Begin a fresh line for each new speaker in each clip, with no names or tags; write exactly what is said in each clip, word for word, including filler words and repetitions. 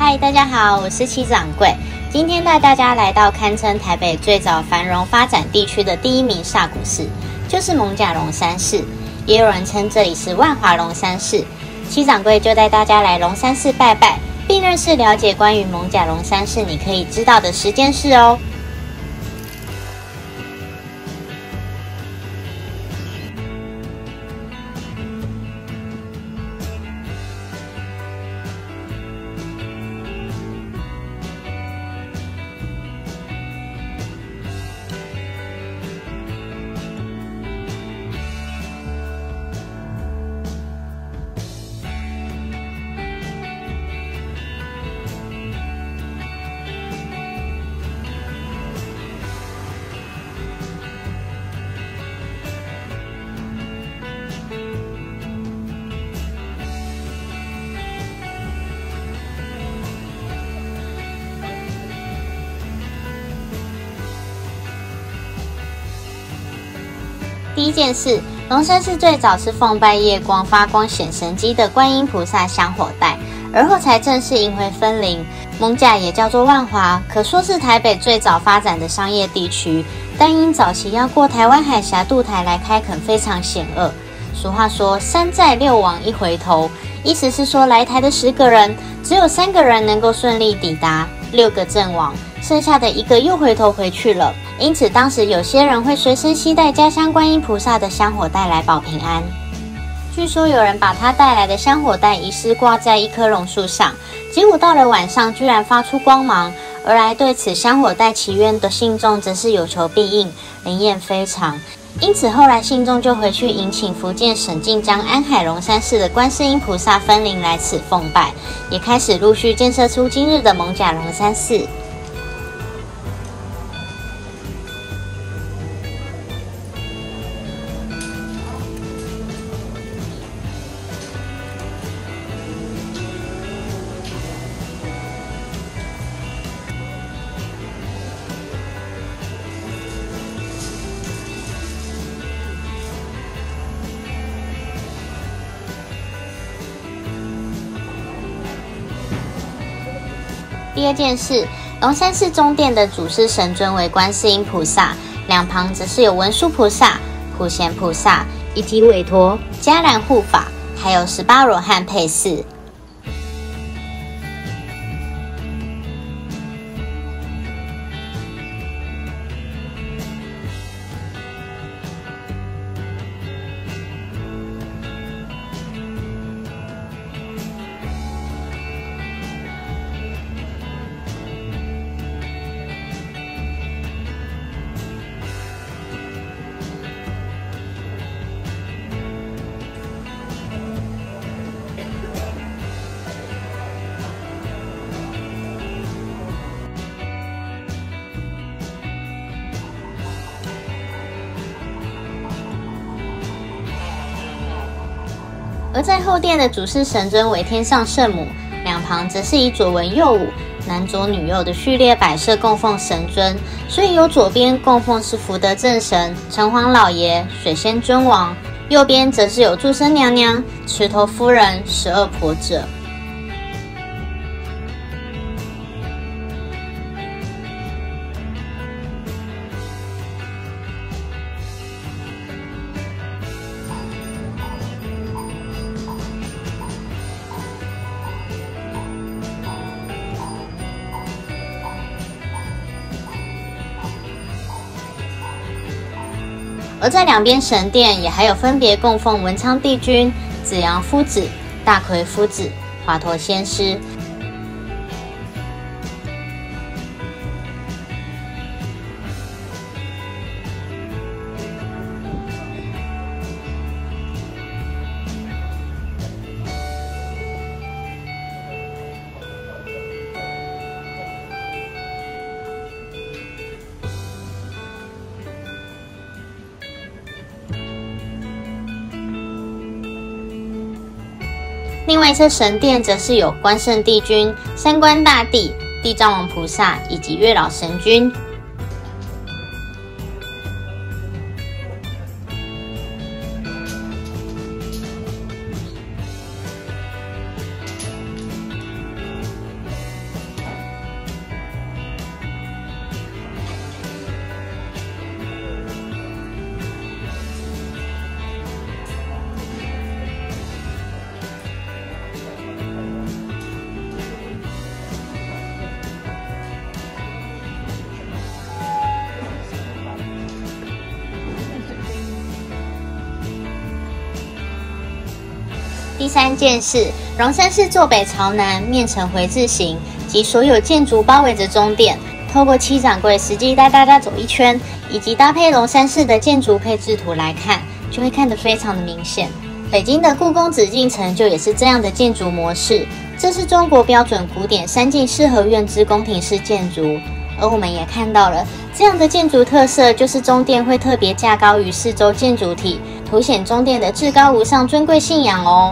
嗨，大家好，我是七掌柜。今天带大家来到堪称台北最早繁荣发展地区的第一名煞骨寺，就是艋舺龙山寺，也有人称这里是万华龙山寺。七掌柜就带大家来龙山寺拜拜，并认识了解关于艋舺龙山寺你可以知道的十件事哦。第一件事，龙山寺最早是奉拜夜光发光显神机的观音菩萨香火带，而后才正式迎回分灵。艋舺也叫做万华，可说是台北最早发展的商业地区，但因早期要过台湾海峡渡台来开垦非常险恶。俗话说山寨六往一回头，意思是说来台的十个人，只有三个人能够顺利抵达，六个阵亡，剩下的一个又回头回去了。因此当时有些人会随身携带家乡观音菩萨的香火带来保平安。据说有人把他带来的香火带遗失挂在一棵榕树上，结果到了晚上居然发出光芒，而来对此香火带祈愿的信众则是有求必应，灵验非常。因此后来信众就回去迎请福建省晋江安海龙山寺的观世音菩萨分灵来此奉拜，也开始陆续建设出今日的艋舺龙山寺。第二件事，龙山寺中殿的主祀神尊为观世音菩萨，两旁则是有文殊菩萨、普贤菩萨、以及韦陀、伽蓝护法，还有十八罗汉配饰。而在后殿的主祀神尊为天上圣母，两旁则是以左文右武、男左女右的序列摆设供奉神尊，所以由左边供奉是福德正神、城隍老爷、水仙尊王，右边则是有祝生娘娘、池头夫人、十二婆者。而在两边神殿也还有分别供奉文昌帝君、紫阳夫子、大魁夫子、华佗仙师。另外一侧神殿则是有关圣帝君、三官大帝、地藏王菩萨以及月老神君。 第三件事，龙山寺坐北朝南，面呈回字形，及所有建筑包围着中殿。透过七掌柜实际带大家走一圈，以及搭配龙山寺的建筑配置图来看，就会看得非常的明显。北京的故宫紫禁城就也是这样的建筑模式，这是中国标准古典三进四合院之宫廷式建筑。而我们也看到了这样的建筑特色，就是中殿会特别架高于四周建筑体，凸显中殿的至高无上尊贵信仰哦。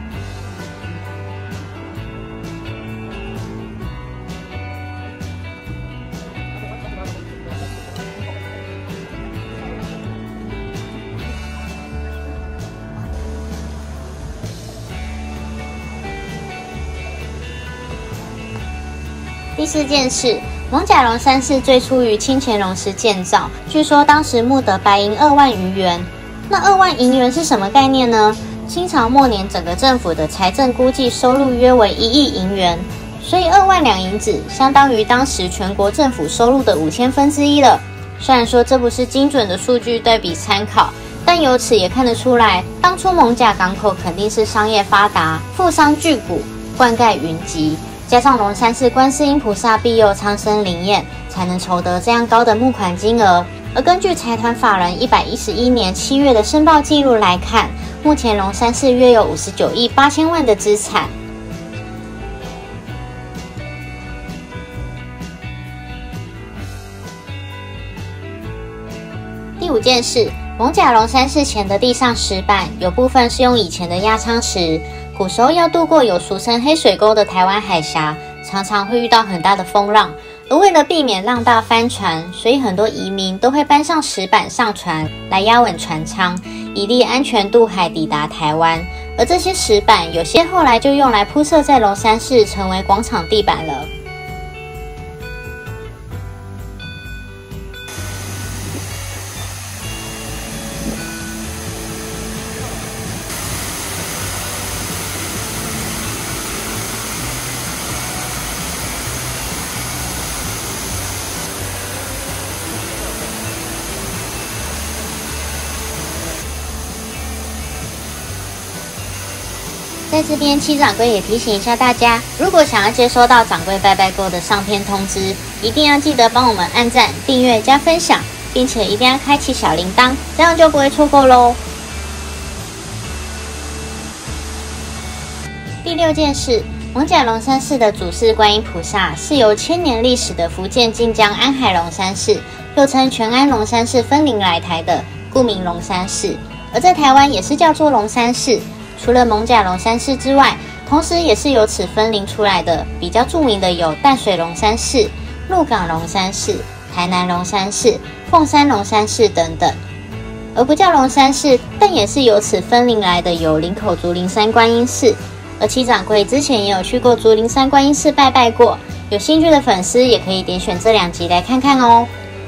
第四件事，艋舺龙山寺最初于清乾隆时建造，据说当时募得白银二万余元。那二万银元是什么概念呢？清朝末年整个政府的财政估计收入约为一亿银元，所以二万两银子相当于当时全国政府收入的五千分之一了。虽然说这不是精准的数据对比参考，但由此也看得出来，当初艋舺港口肯定是商业发达，富商巨贾，灌溉云集。加上龙山寺观世音菩萨庇佑苍生灵验，才能筹得这样高的募款金额。而根据财团法人一百一十一年七月的申报记录来看，目前龙山寺约有五十九亿八千万的资产。第五件事，艋舺龙山寺前的地上石板有部分是用以前的压舱石。古时候要渡过有俗称黑水沟的台湾海峡，常常会遇到很大的风浪，而为了避免浪大翻船，所以很多移民都会搬上石板上船来压稳船舱，以利安全渡海抵达台湾。而这些石板有些后来就用来铺设在龙山寺，成为广场地板了。在这边，七掌柜也提醒一下大家，如果想要接收到掌柜拜拜购的上片通知，一定要记得帮我们按赞、订阅、加分享，并且一定要开启小铃铛，这样就不会错过咯。第六件事，艋舺龙山寺的主事观音菩萨是由千年历史的福建晋江安海龙山寺，又称全安龙山寺分灵来台的，故名龙山寺，而在台湾也是叫做龙山寺。除了艋舺龙山寺之外，同时也是由此分灵出来的，比较著名的有淡水龙山寺、鹿港龙山寺、台南龙山寺、凤山龙山寺等等。而不叫龙山寺，但也是由此分灵来的有林口竹林山观音寺。而七掌柜之前也有去过竹林山观音寺拜拜过，有兴趣的粉丝也可以点选这两集来看看哦。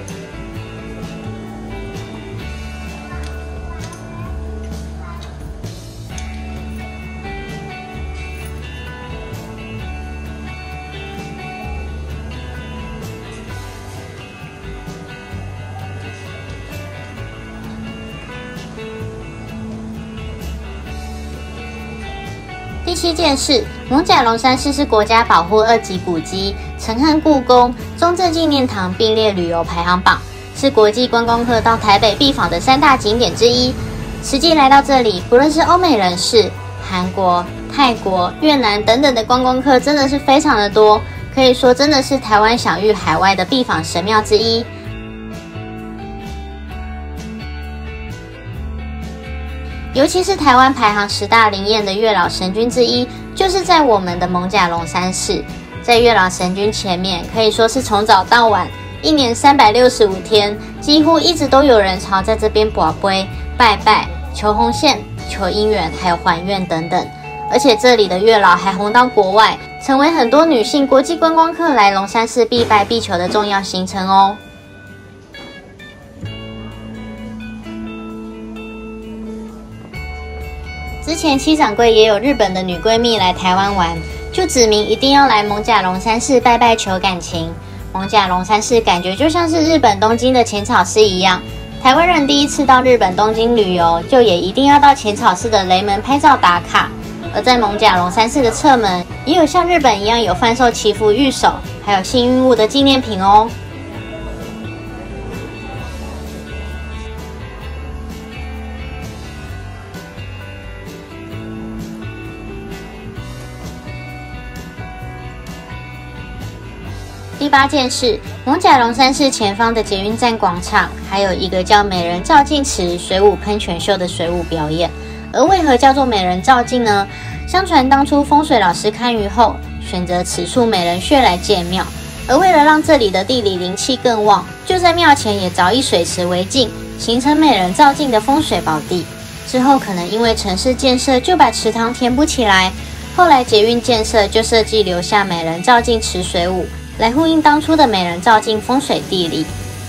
第七件事，艋舺龙山寺是国家保护二级古迹，曾和故宫、中正纪念堂并列旅游排行榜，是国际观光客到台北必访的三大景点之一。实际来到这里，不论是欧美人士、韩国、泰国、越南等等的观光客，真的是非常的多，可以说真的是台湾享誉海外的必访神庙之一。尤其是台湾排行十大灵验的月老神君之一，就是在我们的艋舺龙山寺。在月老神君前面，可以说是从早到晚，一年三百六十五天，几乎一直都有人朝在这边跋杯、拜拜、求红线、求姻缘，还有还愿等等。而且这里的月老还红到国外，成为很多女性国际观光客来龙山寺必拜必求的重要行程哦。之前七掌柜也有日本的女闺蜜来台湾玩，就指明一定要来艋舺龙山寺拜拜求感情。艋舺龙山寺感觉就像是日本东京的浅草寺一样，台湾人第一次到日本东京旅游，就也一定要到浅草寺的雷门拍照打卡。 而在艋舺龙山寺的侧门，也有像日本一样有贩售祈福玉手，还有幸运物的纪念品哦。第八件事，艋舺龙山寺前方的捷运站广场，还有一个叫美人照镜池水舞喷泉秀的水舞表演。而为何叫做美人照镜呢？相传当初风水老师看舆后，选择此处美人穴来建庙，而为了让这里的地理灵气更旺，就在庙前也凿一水池为镜，形成美人照镜的风水宝地。之后可能因为城市建设就把池塘填补起来，后来捷运建设就设计留下美人照镜池水舞，来呼应当初的美人照镜风水地理。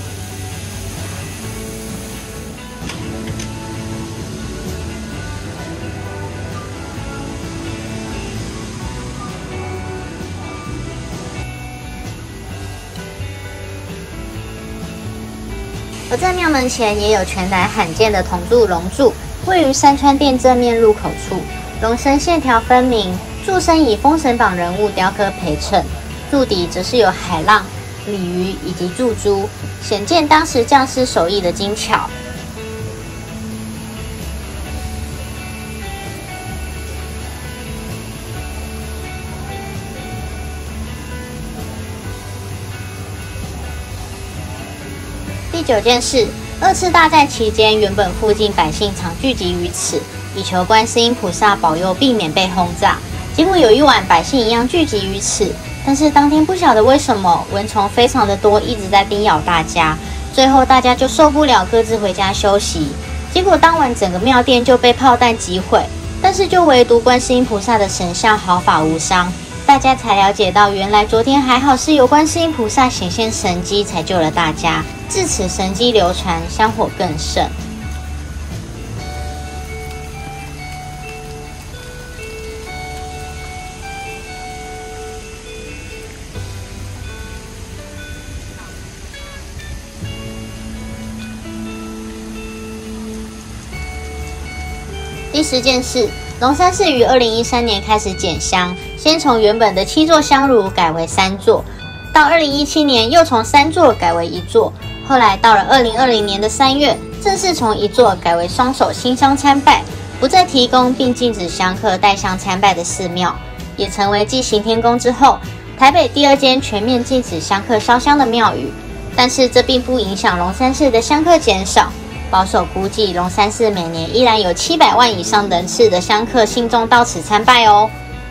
而在庙门前也有全台罕见的铜柱龙柱，位于山川殿正面入口处，龙身线条分明，柱身以《封神榜》人物雕刻陪衬，柱底则是有海浪、鲤鱼以及柱珠，显见当时匠师手艺的精巧。第九件事，二次大战期间，原本附近百姓常聚集于此，以求观世音菩萨保佑，避免被轰炸。结果有一晚，百姓一样聚集于此，但是当天不晓得为什么蚊虫非常的多，一直在叮咬大家。最后大家就受不了，各自回家休息。结果当晚整个庙殿就被炮弹击毁，但是就唯独观世音菩萨的神像毫发无伤。大家才了解到，原来昨天还好是有观世音菩萨显现神迹，才救了大家。自此神迹流传，香火更盛。第十件事，龙山寺于二零一三年开始减香，先从原本的七座香炉改为三座，到二零一七年又从三座改为一座，后来到了二零二零年的三月，正式从一座改为双手新香参拜，不再提供并禁止香客带香参拜的寺庙，也成为继行天宫之后台北第二间全面禁止香客烧香的庙宇。但是这并不影响龙山寺的香客减少。保守估计，龙山寺每年依然有七百万以上人次的香客信众到此参拜哦。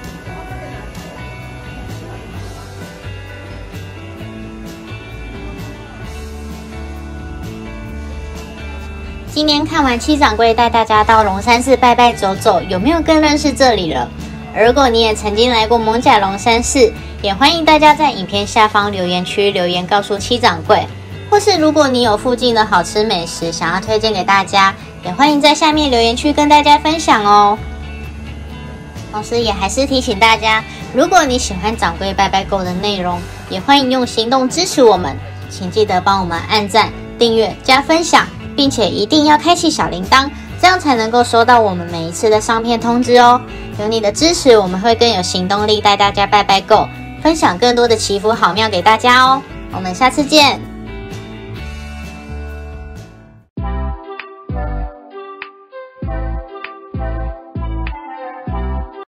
今天看完七掌柜带大家到龙山寺拜拜走走，有没有更认识这里了？而如果你也曾经来过艋舺龙山寺，也欢迎大家在影片下方留言区留言告诉七掌柜。或是如果你有附近的好吃美食想要推荐给大家，也欢迎在下面留言区跟大家分享哦。同时也还是提醒大家，如果你喜欢掌柜拜拜购的内容，也欢迎用行动支持我们，请记得帮我们按赞、订阅、加分享，并且一定要开启小铃铛，这样才能够收到我们每一次的上片通知哦。有你的支持，我们会更有行动力带大家拜拜购，分享更多的祈福好庙给大家哦。我们下次见。